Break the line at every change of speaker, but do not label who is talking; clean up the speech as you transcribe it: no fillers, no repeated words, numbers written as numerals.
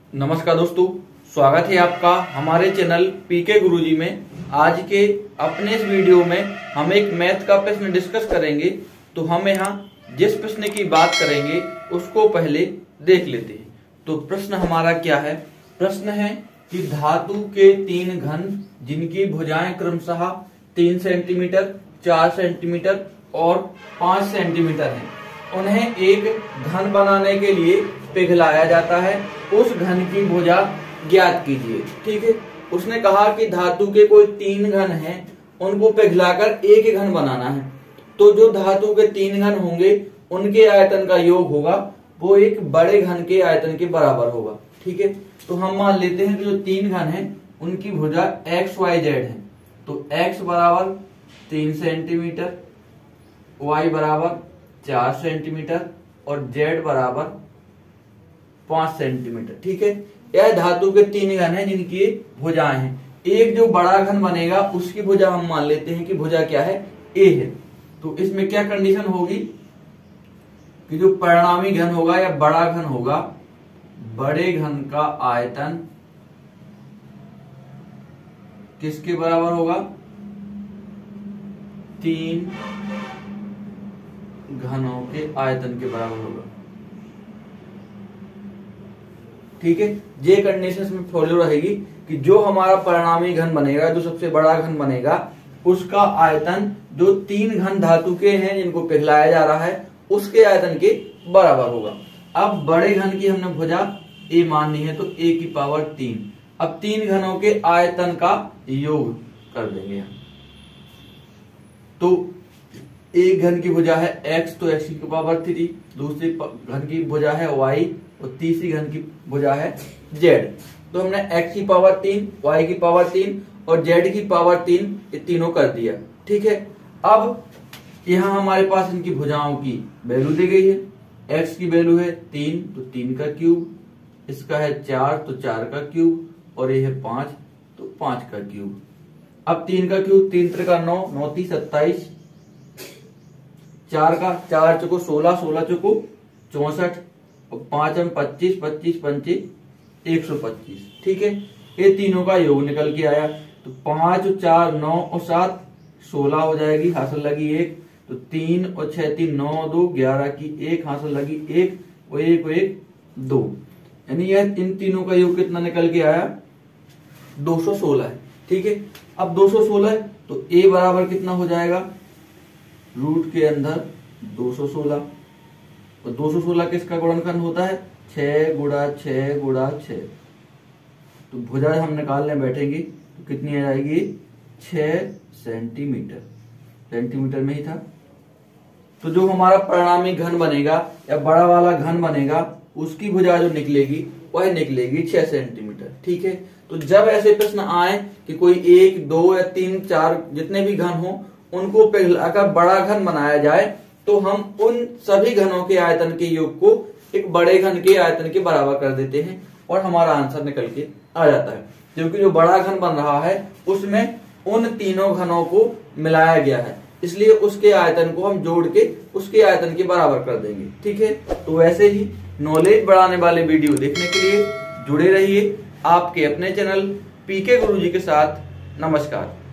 नमस्कार दोस्तों, स्वागत है आपका हमारे चैनल पीके गुरुजी में। आज के अपने इस वीडियो में हम एक मैथ का प्रश्न डिस्कस करेंगे। तो हम यहाँ जिस प्रश्न की बात करेंगे उसको पहले देख लेते हैं। तो प्रश्न हमारा क्या है? प्रश्न है कि धातु के 3 घन जिनकी भुजाएं क्रमशः 3 सेंटीमीटर, 4 सेंटीमीटर और 5 सेंटीमीटर हैं, उन्हें एक घन बनाने के लिए पिघलाया जाता है। उस घन की भुजा ज्ञात कीजिए। ठीक है, उसने कहा कि धातु के कोई 3 घन हैं, उनको पिघलाकर एक घन बनाना है। तो जो धातु के 3 घन होंगे उनके आयतन का योग होगा वो एक बड़े घन के आयतन के बराबर होगा। ठीक है, तो हम मान लेते हैं कि जो 3 घन हैं उनकी भुजा एक्स वाई जेड है। तो x बराबर 3 सेंटीमीटर, y बराबर 4 सेंटीमीटर और z बराबर 5 सेंटीमीटर। ठीक है, यह धातु के 3 घन हैं जिनकी भुजाएं हैं। एक जो बड़ा घन बनेगा उसकी भुजा हम मान लेते हैं कि भुजा क्या है, a है। तो इसमें क्या कंडीशन होगी कि जो परिणामी घन होगा या बड़ा घन होगा, बड़े घन का आयतन किसके बराबर होगा? 3 घनों के आयतन के बराबर होगा। ठीक है, ये कंडीशन इसमें फॉलो रहेगी कि जो हमारा परिणामी घन बनेगा, जो सबसे बड़ा घन बनेगा, उसका आयतन जो 3 घन धातु के हैं जिनको पिघलाया जा रहा है उसके आयतन के बराबर होगा। अब बड़े घन की हमने भुजा a माननी है तो a की पावर 3। अब 3 घनों के आयतन का योग कर देंगे। तो एक घन की भुजा है x, तो x की पावर 3, दूसरी घन की भुजा है y और तीसरी घन की भुजा है z। तो हमने x की पावर 3, y की पावर 3 और z की पावर 3 ये तीनों कर दिया। ठीक है, अब यहाँ हमारे पास इनकी भुजाओं की वैल्यू दी गई है। x की वैल्यू है 3 तो 3 का क्यूब, इसका है 4 तो 4 का क्यूब और ये है 5 तो 5 का क्यूब। अब 3 का क्यूब 3 त्रिका 9, 9 3 27, 4 का 4 चौको 16, 16 चौको 64 और 5 में 25, 25 पंचे 125। ठीक है, ये तीनों का योग निकल के आया। तो 5 और 4 9 और 7 16 हो जाएगी, हासिल लगी 1। तो 3 और 6 3 9 2 11 की 1, हासिल लगी 1 और 1 और 1 2। यानी यह इन तीनों का योग कितना निकल के आया? 216 है। ठीक है, अब 216 है तो a बराबर कितना हो जाएगा? रूट के अंदर 216। तो 216 किसका गुणनखंड होता है? 6 गुणा 6 गुणा 6। तो भुजा हम निकालने बैठेंगे तो कितनी आ जाएगी? 6 सेंटीमीटर। सेंटीमीटर में ही था। तो जो हमारा परिणामी घन बनेगा या बड़ा वाला घन बनेगा उसकी भुजा जो निकलेगी वह निकलेगी 6 सेंटीमीटर। ठीक है, तो जब ऐसे प्रश्न आए कि कोई 1 2 या 3 4 जितने भी घन हो उनको पिघलाकर बड़ा घन बनाया जाए तो हम उन सभी घनों के आयतन के योग को एक बड़े घन के आयतन के बराबर कर देते हैं और हमारा आंसर निकल के आ जाता है। क्योंकि जो बड़ा घन बन रहा है उसमें उन तीनों घनों को मिलाया गया है, इसलिए उसके आयतन को हम जोड़ के उसके आयतन के बराबर कर देंगे। ठीक है, तो वैसे ही नॉलेज बढ़ाने वाले वीडियो देखने के लिए जुड़े रहिए आपके अपने चैनल पीके गुरुजी के साथ। नमस्कार।